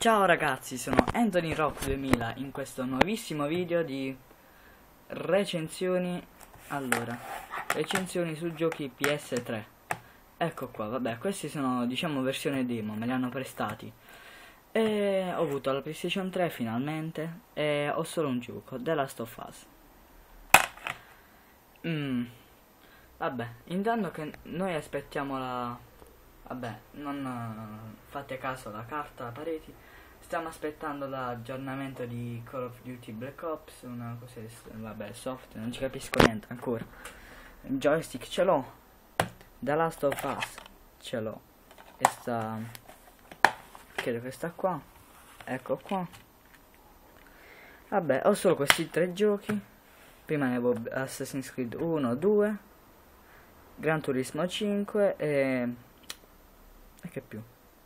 Ciao ragazzi, sono Anthony Rock 2000 in questo nuovissimo video di recensioni. Recensioni su giochi PS3. Ecco qua, vabbè, questi sono diciamo versione demo, me li hanno prestati. E ho avuto la PlayStation 3 finalmente e ho solo un gioco, The Last of Us. Vabbè, intanto che noi aspettiamo la... Vabbè, non fate caso alla carta, alla pareti. Stiamo aspettando l'aggiornamento di Call of Duty Black Ops, una cosa, vabbè, soft, non ci capisco niente ancora. Il joystick ce l'ho, The Last of Us ce l'ho, e sta, credo che sta qua, ecco qua. Vabbè, ho solo questi tre giochi. Prima ne avevo Assassin's Creed 1, 2, Gran Turismo 5 e che più?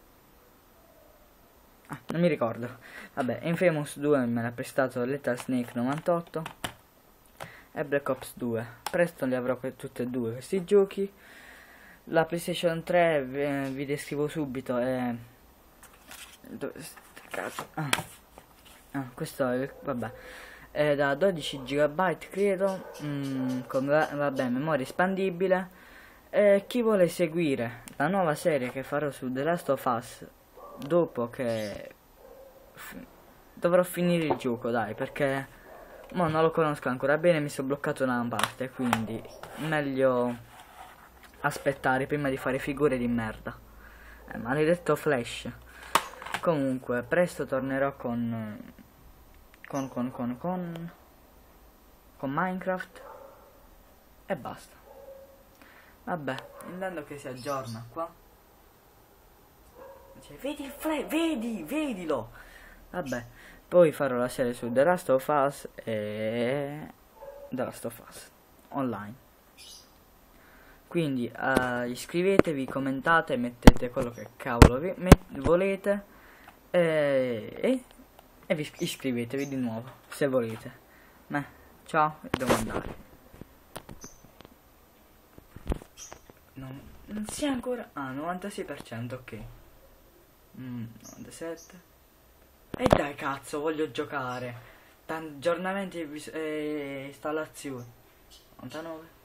Ah, non mi ricordo. Vabbè, Infamous 2 me l'ha prestato Lethal Snake 98 e Black Ops 2. Presto li avrò tutti e due questi giochi. La PlayStation 3 vi descrivo subito. Dove cazzo? Questo è, vabbè, è da 12 GB credo, con vabbè, memoria espandibile. Chi vuole seguire la nuova serie che farò su The Last of Us dopo che dovrò finire il gioco, dai, perché non lo conosco ancora bene, mi sono bloccato da una parte, quindi meglio aspettare prima di fare figure di merda. Maledetto Flash. Comunque presto tornerò con Minecraft e basta. Vabbè, intanto che si aggiorna qua. Cioè, vedi il vedilo. Vabbè, poi farò la serie su The Last of Us e The Last of Us online. Quindi iscrivetevi, commentate, mettete quello che cavolo volete e vi iscrivetevi di nuovo se volete. Ciao, devo andare. Non sia ancora... 96%, ok. 97. E dai cazzo, voglio giocare. Aggiornamenti e installazioni. 99.